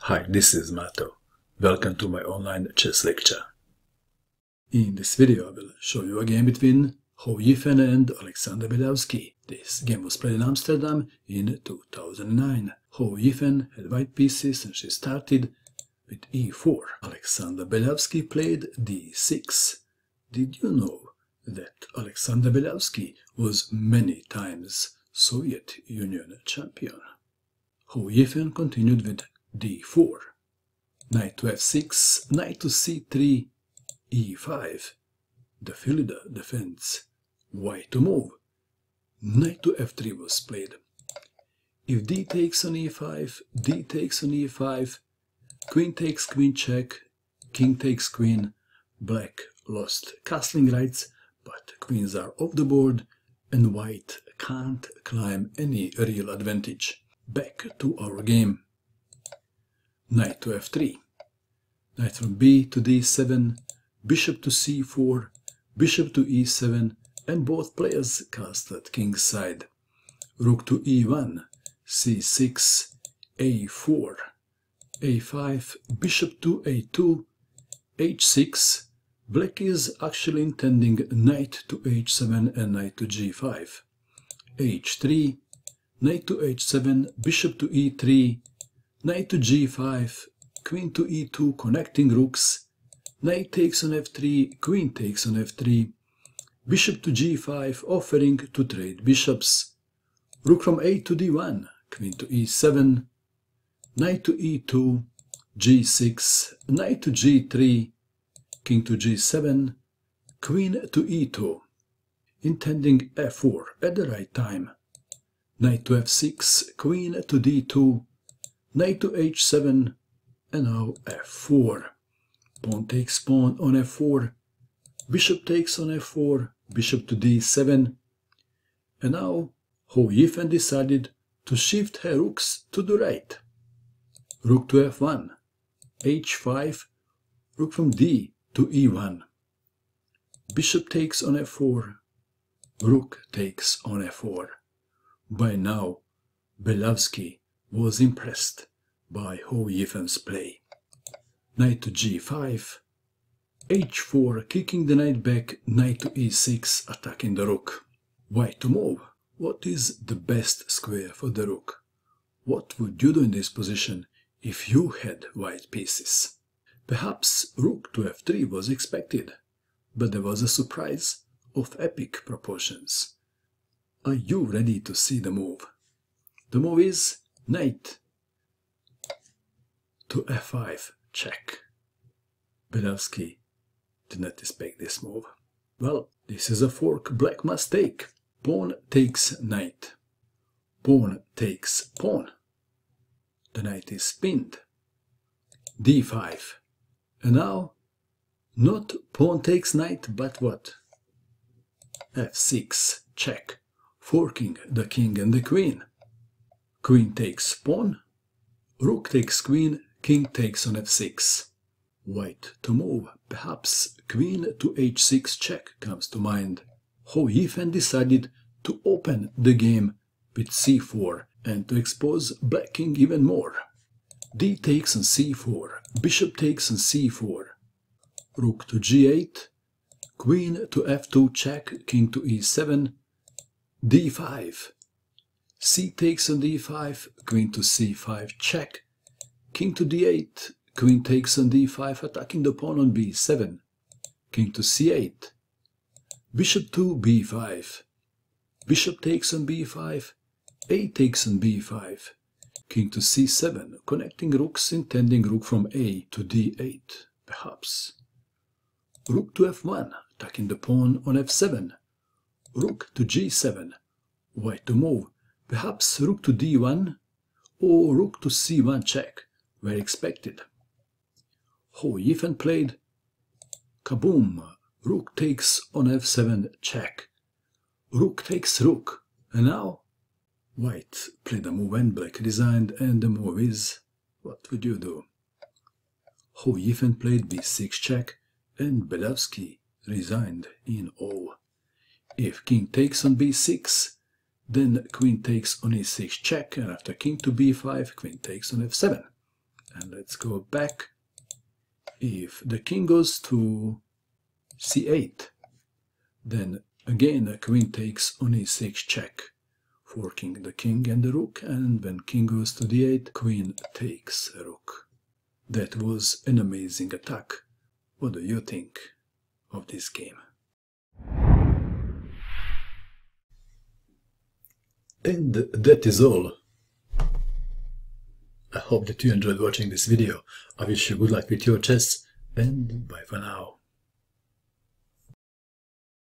Hi, this is Mato. Welcome to my online chess lecture. In this video I will show you a game between Hou Yifan and Alexander Belявsky. This game was played in Amsterdam in 2009. Hou Yifan had white pieces and she started with e4. Alexander Belявsky played d6. Did you know that Alexander Belявsky was many times Soviet Union champion? Hou Yifan continued with d4, knight to f6, knight to c3, e5, the filial defense, white to move, knight to f3 was played. If d takes on e5, d takes on e5, queen takes queen check, king takes queen, black lost castling rights, but queens are off the board and white can't climb any real advantage. Back to our game. Knight to f3, knight from b to d7, bishop to c4, bishop to e7, and both players cast at king's side. Rook to e1, c6, a4, a5, bishop to a2, h6. Black is actually intending knight to h7 and knight to g5. h3, knight to h7, bishop to e3, knight to g5, queen to e2 connecting rooks, knight takes on f3, queen takes on f3, bishop to g5 offering to trade bishops, rook from a to d1, queen to e7, knight to e2, g6, knight to g3, king to g7, queen to e2, intending f4 at the right time, knight to f6, queen to d2, knight to h7, and now f4. Pawn takes pawn on f4, bishop takes on f4, bishop to d7, and now Hou Yifan decided to shift her rooks to the right. Rook to f1, h5, rook from d to e1, bishop takes on f4, rook takes on f4. By now, Belявsky was impressed by Hou Yifan's play. Knight to g5, h4 kicking the knight back, knight to e6 attacking the rook. White to move. What is the best square for the rook? What would you do in this position if you had white pieces? Perhaps rook to f3 was expected, but there was a surprise of epic proportions. Are you ready to see the move? The move is knight to f5, check. Belявsky did not expect this move. Well, this is a fork black must take. Pawn takes knight. Pawn takes pawn. The knight is pinned. d5. And now, not pawn takes knight, but what? f6, check, forking the king and the queen. Queen takes pawn, rook takes queen, king takes on f6. White to move, perhaps queen to h6 check comes to mind. Hou Yifan decided to open the game with c4 and to expose black king even more. d takes on c4, bishop takes on c4, rook to g8, queen to f2 check, king to e7, d5, c takes on d5, queen to c5 check, king to d8, queen takes on d5 attacking the pawn on b7, king to c8, bishop to b5, bishop takes on b5, a takes on b5, king to c7, connecting rooks intending rook from a to d8, perhaps. Rook to f1, attacking the pawn on f7, rook to g7, white to move, perhaps rook to d1 or rook to c1 check were expected. Hou Yifan played kaboom, rook takes on f7 check, rook takes rook, and now white played a move and black resigned, and the move is, what would you do? Hou Yifan played b6 check and Belявsky resigned in awe. If king takes on b6, then queen takes on e6 check, and after king to b5, queen takes on f7. And let's go back. If the king goes to c8, then again the queen takes on e6 check, forking the king and the rook, and when king goes to d8, queen takes a rook. That was an amazing attack. What do you think of this game? And that is all. I hope that you enjoyed watching this video. I wish you good luck with your chess, and bye for now.